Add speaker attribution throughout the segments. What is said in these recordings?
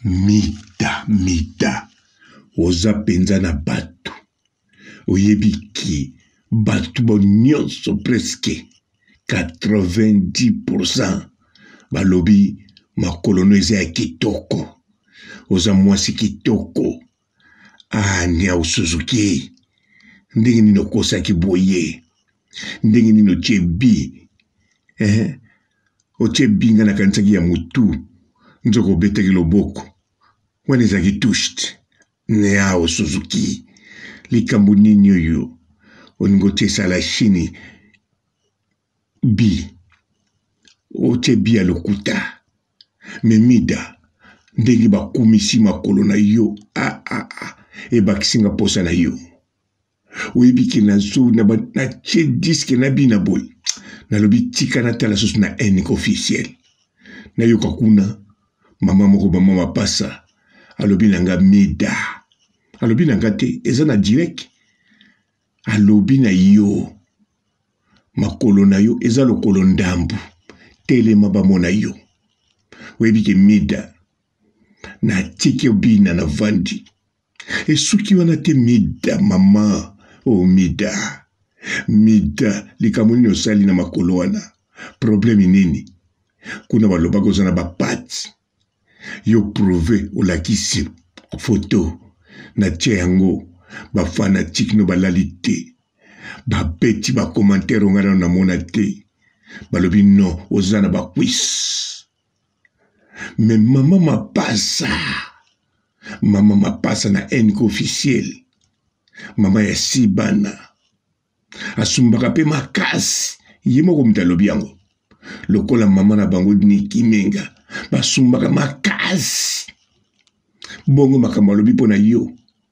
Speaker 1: Mida oza penza na batu oyebiki batu bo nyonso presque 90% balobi makolono eza ya kitoko oza mwasi kitoko Nia Suzuki ndenge nini okosaki boye ndenge nini ochebi ochebi nga nakanisaki ya mutu nzoko obetaki loboko wana ezalaki touched Nia Suzuki likambo nini oyo olingo tesala chini bi ochebi ya lokuta memida ndenge bakumisi makolo na yo ebakisinga posa na yo oyebiki na zo na tye diske na bina boy nalobi tika na tala susu na ene officiel nayoka kuna mama moko mama mapasa alobi nanga mida alobi nanga te eza na direct alobi na yo makolo na yo eza lokolo ndambu telema bamona yo oyebiki mida na tiki obina na vandi esuki wana te mida mama mida likambo nini osali na makolo wana problème nini kuna balobaka oza na bapati yo prouve olakisi foto na tie yango bafanatike no balali te babeti bakomantere ongana na mona te balobi non oza na bakwisi me mama mapasa na enko officiel mama ya sibana asumbaka pe makasi ye moko mutu alobi yango lokola mama na bango Niki Menga basumbaka makasi bongo makambo alobi mpo na yo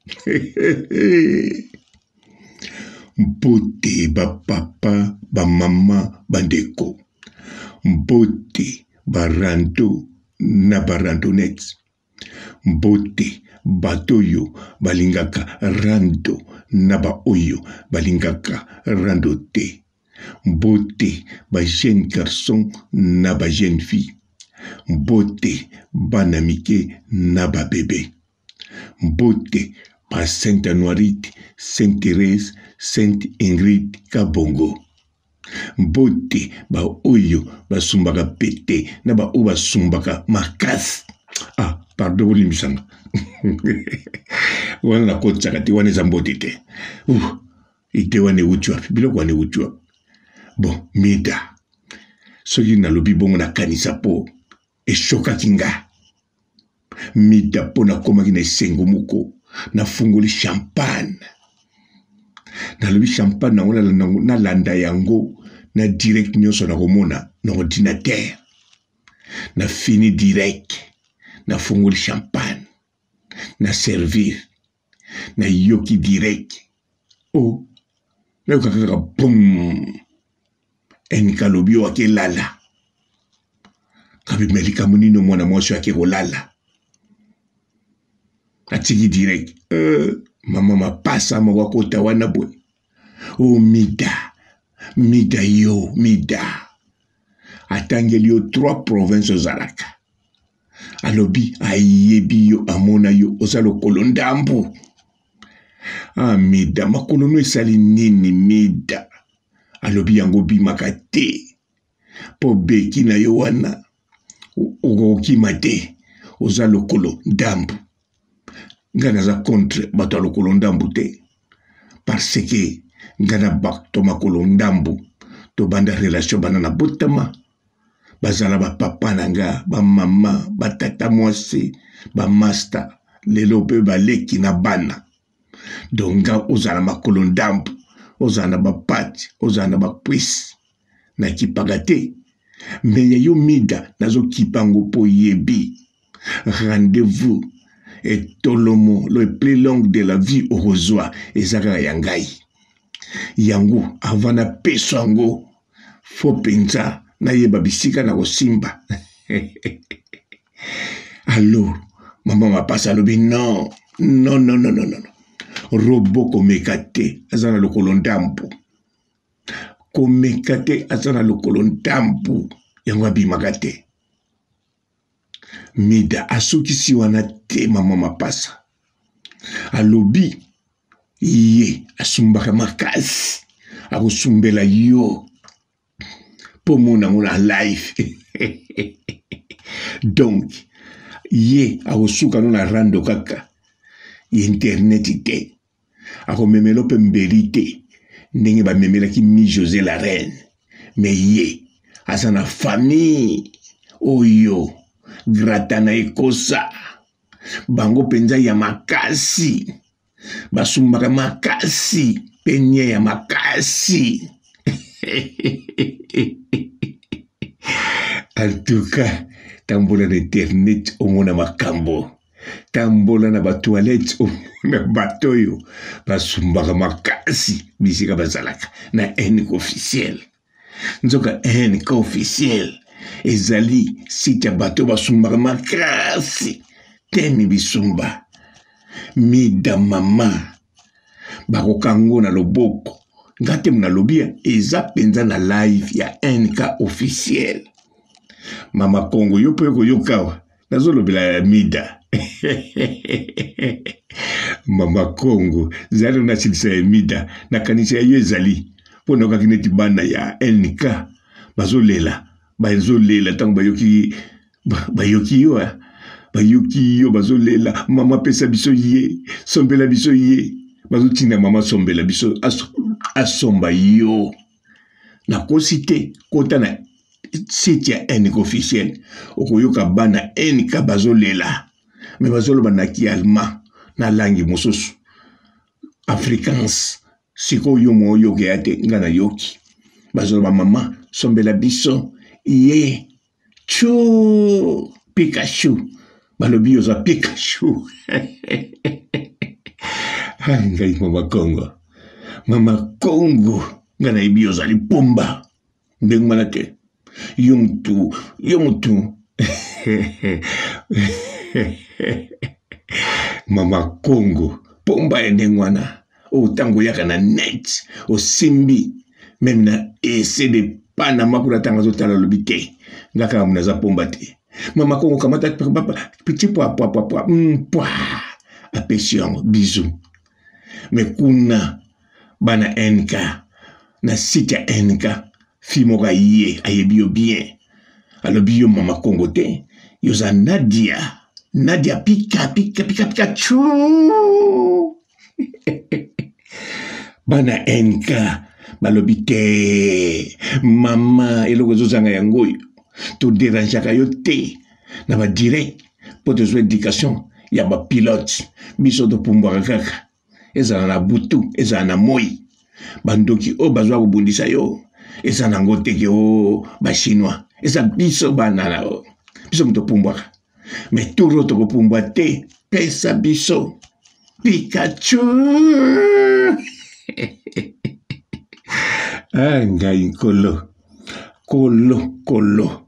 Speaker 1: mbote bapapa bamama bandeko mbote barando na barandonete mbote bato oyo balingaka rando na baoyo balingaka rando te mbote ba jeune garçon na ba jeune fille mbote bana mike na ba bébé mbote ba Sainte Anuarite, Sainte Thérèse, Sainte Ingrid Kabongo mbote ba oyo basumbaka pete na ba oyo basumbaka makasi pardon olimbisanga wana na kotsaka te wana eza mbote te ite wana euti wapi biloko wana euti wapi bon mida soki nalobi bongo nakanisa po eshokaki nga mida mpo nakomaki na esengo moko nafungoli champagne nalobi champagne nango nalanda yango na direct nyonso nakomona na ordinateur na fini direct nafungoli champagne na servir na yoki direct nayoka kaka boum enikalobi oyo akelala kabimeli likambo nini mwana mwasi ake kolala atiki direct mama mapasa moko akota wana boye mida atangeli yo 3 province ozalaka alobi ayebi yo amona yo oza lokolo ndambu mida makolo no esali nini mida alobi yango bimaka te po beki na yo wana okokima te oza lokolo ndambu nga naza contre bato ya lokolo ndambu te parce que nga na bato makolo ndambu tobanda relation bana na botama bazala bapapa na nga bamama batata mwasi bamaster lelo mpe baleki na bana donc nga ozala makolo ndambu ozala na bapati ozala na bakwisi nakipaka te me ya yo mida nazokipango mpo yebi rendez-vous etolomo le plus long de la vie okozwa ezaka ya ngai yango avant na peso yango fo penza nayeba bisika na kosimba alors mama mapasa alobi non robo komeka te aza na lokolo ndambu komeka te aza na lokolo ndambu yango abimaka te mida asukisi wana te mama mapasa alobi ye asumbaka makasi akosumbela yo po mona ngona live donc ye akosuka no na rando kaka internet te akomemela mpe mbeli te ndenge bamemelaki mi José la reine mais ye aza na famille oyo grata na ekosa bango penza ya makasi basumbaka makasi penye ya makasi en tout cas tambola na internet omona makambo tambola na batoilette omona bato oyo basumbaka makasi bisika bazalaka na NK officiel nzoka NK officiel ezali site ya bato basumbaka makasi temi bisumba mida mama bakokango na loboko ngate muna lobia eza penza na live ya NK officiel mama Congo yo pe ko yokawa nazo lobela mida mama Congo zali na chilisa mida na kanisa yo ezali pona ka kineti bana ya NK bazolela tango bayoki yo bazolela mama pesa biso ye sombela biso ye bazotina mama sombela biso asomba yo na kosite kota na site ya NK officiel okoyoka bana NK bazolela me bazoloba na kialma na langi mosusu afrikaans siko yo moyoke ate nga na yoki bazoloba mama sombela biso ye chu Pikachu balobi yoza Pikachu ngai mama Congo nga na ibi yoza lipomba ndenge mana te yo mutu mama Congo pomba ya ndenge wana otango yaka na net osimbi meme na ese de pana makula tanga zotala lobi te ngaka muna za pomba te mama Congo kamata petit poa apesi yango bisou me kuna bana NK na site ya NK fimoka ye ayebi yo bien alobi yo mama Congo te yoza Nadia Pikachu bana NK balobi te mama eloko ezozanga yango oyo toderangeaka yo te na badirect po tozwa éducation ya bapilote biso topumbwaka kaka ezala na butu ezala na moi bandoki oyo bazwa kobundisa yo eza nango teke o bachinois eza biso banana o biso moto pumbwaka me turo tokopumbwa te pesa biso Pikachu ngai kolo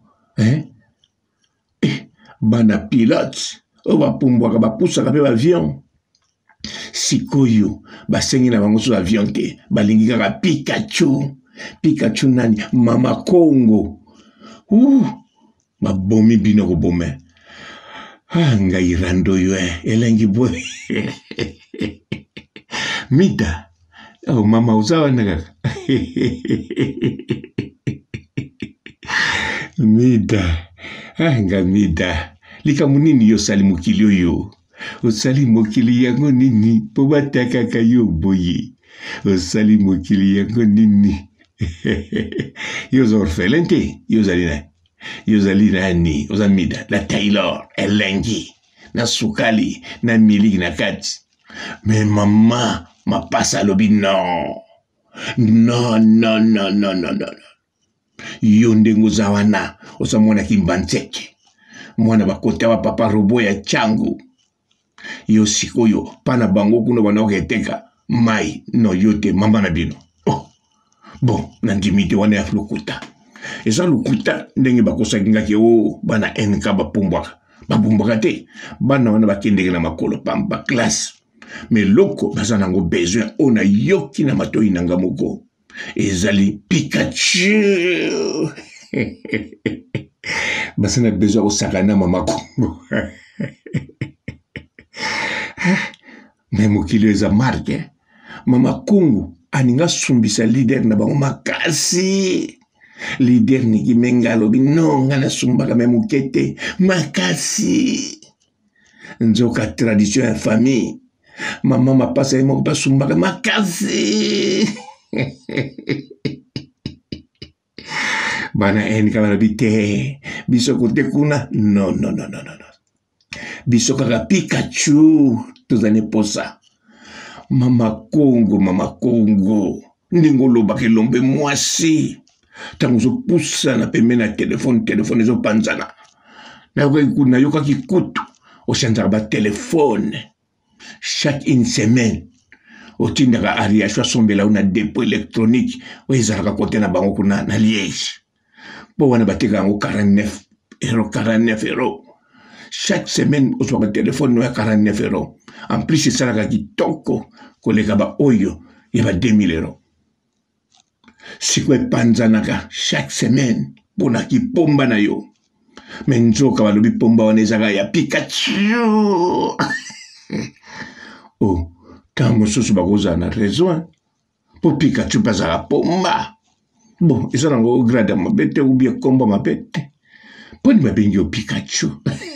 Speaker 1: bana pilote oyo bapumbwaka bapusaka mpe bavion sikoyo basengi na bango so avion te balingi kaka Pikachu nani mama Congo babomi bino kobome ngai rando yo elengi boy mida mama uzawa kaka mida mida likambo nini yo osali mokili oyo osali mokili yango nini po batakaka yo boye osali mokili yango nini yo oza orphelin te yo ozali nani oza mida na Taylor elengi na sukali na miliki na kati me mama mapasa alobi non yo ndenge oza wana oza mwana kimbanzeke mwana bakota wa papa robo ya changu yo sikoyo pana bango kuna banoketeka mai no yo te mama na bino bon nandimi te wana ya lokuta eza lokuta ndenge bakosaki ngaki o bana NK bapumbwaka te bana wana bakendeke na makolo pamba classe me loko baza nango besoin ona yoki na matoi nanga moko ezali Pikachu Basi na besoin au sakana mama Congo. Mais mokili eza marque. Mama Congo aninga sumbisa leader na bango makasi. Leader niki mengalo bino ngana sumbaka memukete makasi. Nzoka tradition ya famille. Maman m'a passé mon pas sumbaka makasi. Bana en kamera bite. Biso kote kuna. Non. Biso kaka Pikachu. Tous années pour ça. Mama Congo. Ndingo loba ke lombe mwasi. Tango zo poussa na peme na téléphone zo panzana. Na kuna yoka ki kutu. O chanzara ba téléphone. Chaque une semaine. O tindaka aria chwa sombela una dépôt électronique. O ezalaka kote na bango kuna na Liège. Bon, on a battu 49 €. Chaque semaine, on soit téléphone, 49 €. En plus, c'est ça qui toko, collègue oyo, il y a 2000 €. Si quoi panzanaka, chaque semaine, pour na ki pomba na yo. Mais nzo kawalobi pomba wanezaga ya Pikachu. Oh, tant mon sous bagoza na raison. Pour Pikachu pasara pomba. Bon, ils sont au grade à ma bête ou bien combat ma bête. Pour ma bengi au Pikachu.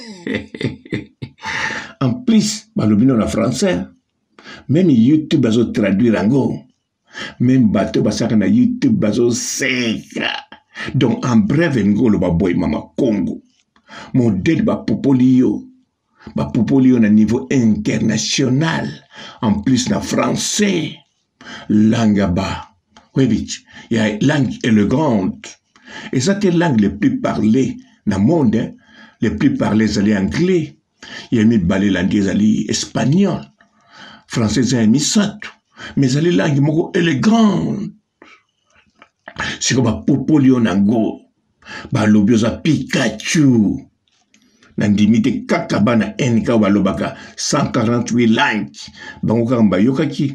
Speaker 1: En plus, malobino na français. Même YouTube bazo traduire en go. Même bateau basaka na YouTube bazo seka. Donc en bref ngo le baboy mama Congo. Modèle ba popolio. Ba popolio na niveau international. En plus na français. Langaba. Oui, il y a une langue élégante. Et ça, c'est la langue les plus parlée dans le monde. Hein. Les plus parlées, c'est l'anglais. Il y a mis balé l'anglais, c'est l'espagnol. Français, c'est mis ça. Mais c'est la langue élégante. C'est comme un popolio nango. Bah, l'obiosa Pikachu. Nandimite kakaba na enika walobaka 148 langues. Bangoka mba yokaki.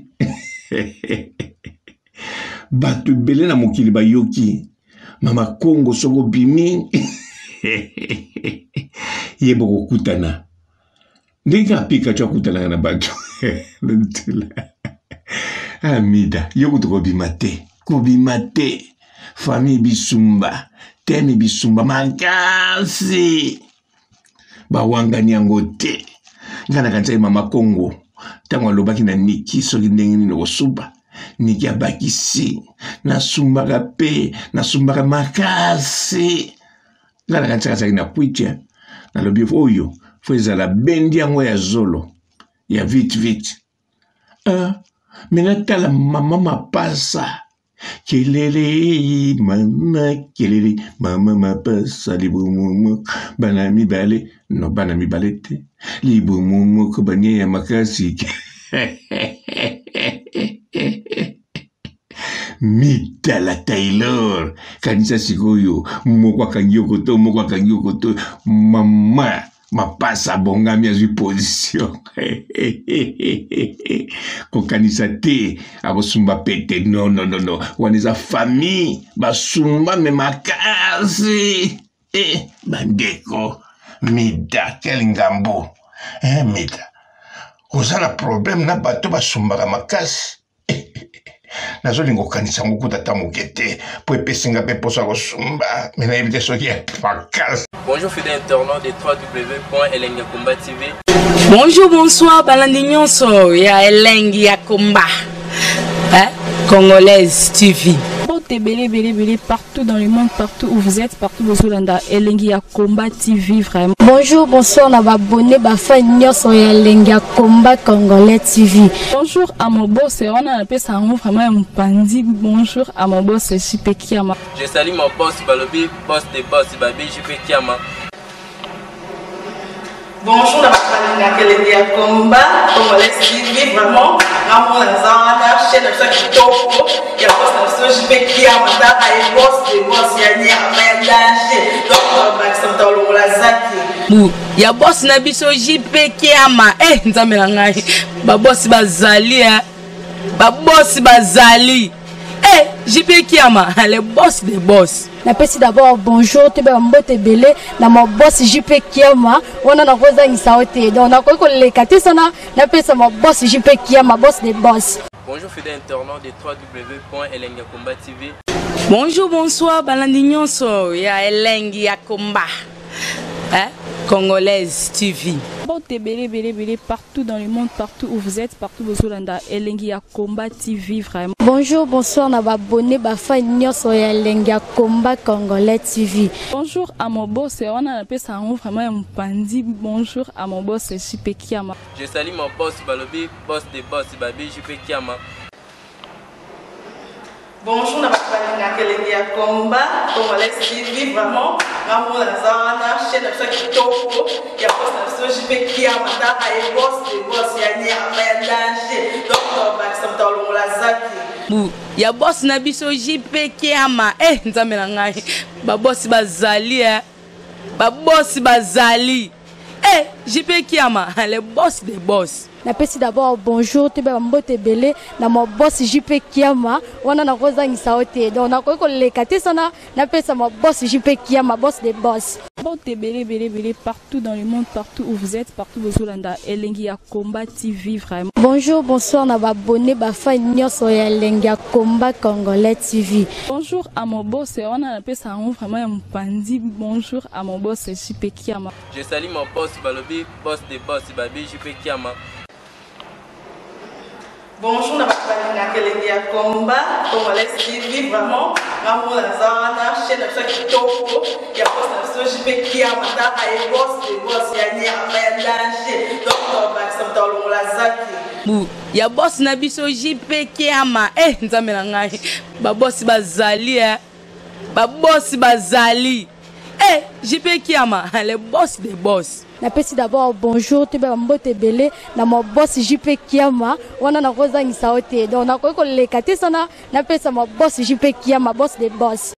Speaker 1: Batu belé na mokili ba yoki. Mama Congo soko bimi. Yebo kutana. Ndika Pikachu kutana na batu. Amida, yoko to bimate. Kubimate. Famille bisumba. Temi bisumba makasi. Ba wangani yango te. Ngana kanza mama Congo. Tango lobaki na niki soki ndenge ni no suba. Niki abakisi na sumbaka pe na sumbaka makasi ngala kantsaka saki na puitia na lobi oyo fo ezala bendi yango ya zolo ya vite mena tala mama mapasa kelele mama mapasa libumu bana mibale no bana mibale te libumu ko banye ya makasi Mita la Taylor kanisa sikoyo moko kanyokoto mama mapasa bongami azwi position ko kanisa te abosumba pete non waniza famille basumba me makasi bandeko mida kelingambo mida ozala problème na bato basumba makasi nazolingo kanisa ngokuta tamukete po epesinga pe poso akosumba mena evite soki ya pakasi.
Speaker 2: Bonjour fidèles internautes de www.elengiakomba TV.
Speaker 3: Bonjour, bonsoir, balandi nyonso ya Elengiakomba Congolaise TV.
Speaker 4: Belé partout dans le monde, partout où vous êtes, partout où vous êtes, Elengiakomba TV vraiment.
Speaker 5: Bonjour, bonsoir, on va abonner à fan nyonso ya Elengiakomba Congolais TV.
Speaker 4: Bonjour à mon boss, on a appelé ça vraiment un pandi. Bonjour à mon boss, JP Kiama.
Speaker 2: Je salue mon boss Balobi, boss des boss Babi, JP Kiama.
Speaker 3: Bonjour, à Elengiakomba Congolais TV vraiment. Ramon Azana, chaîne de qui topo, il y a pas de JP Kiama, et boss des boss, il y a un danger. Donc, Maxime Tolo Lazaki. Ya boss na biso JP Kiama nzambe na ngai ba boss bazali ba boss bazali JP Kiama, le boss des boss.
Speaker 5: Napesi d'abord bonjour, tu peux mbote belé, na mon boss JP Kiama, on a na rosa insaote. Donc on a quoi que les katisana, napesi mon boss JP Kiama, boss des boss.
Speaker 2: Bonjour fidèles internautes de www.elengiakomba TV.
Speaker 3: Bonjour, bonsoir, balandignon so, ya Elengiakomba. Hein? Congolaise TV.
Speaker 4: Bon, belé partout dans le monde, partout où vous êtes, partout où vous êtes, Elengiakomba TV vraiment.
Speaker 5: Bonjour, bonsoir, na abonné ba fan nyonso ya Elengiakomba Congolais TV.
Speaker 4: Bonjour à mon boss, on a appelé ça vraiment un pandi. Bonjour à mon boss, JP Kiama.
Speaker 2: Je salue mon boss Balobi, boss des boss, Babi JP Kiama.
Speaker 3: Bonjour, na Elengiakomba Congolais TV vraiment. Ngamu na zana chaîne ça kitoko ya boss na JP Kiama ta ay boss des boss ya ni ya danger. Donc ba samta longola zaki.
Speaker 6: Ya boss na biso JP Kiama nzambe na ngai ba boss bazali ba boss bazali JP Kiama le boss des boss.
Speaker 5: Napesi d'abord bonjour, tu peux mbote belé, na mon boss JP Kiama, on a na rosa insaote. Donc on a quoi que les katisana, napesi mon boss JP Kiama, boss des boss.
Speaker 4: Bon, belé partout dans le monde, partout où vous êtes, partout où vous êtes, Elengiakomba TV vraiment.
Speaker 5: Bonjour, bonsoir, na abonné ba fan nyonso ya Elengiakomba Congolais TV.
Speaker 4: Bonjour à mon boss, on a appelé ça vraiment un pandi. Bonjour à mon boss JP Kiama.
Speaker 2: Je salue mon boss Balobi, boss des boss, Babi JP Kiama.
Speaker 3: Bonjour, na Elengiakomba Congolais TV vraiment. Ngamu na zana chaîne ça kitoko ya boss na JP Kiama ta ay boss des boss ya ni ya danger. Donc ba samta longola zaki.
Speaker 6: Ya boss na biso JP Kiama nzambe na ngai ba boss bazali ba boss bazali JP Kiama le boss des boss.
Speaker 5: Napesi d'abord bonjour, tu peux mbote belé, na mon boss JP Kiama, on a na rosa insaote. Donc on a quoi que les katisana, napesi mon boss JP Kiama, boss des boss.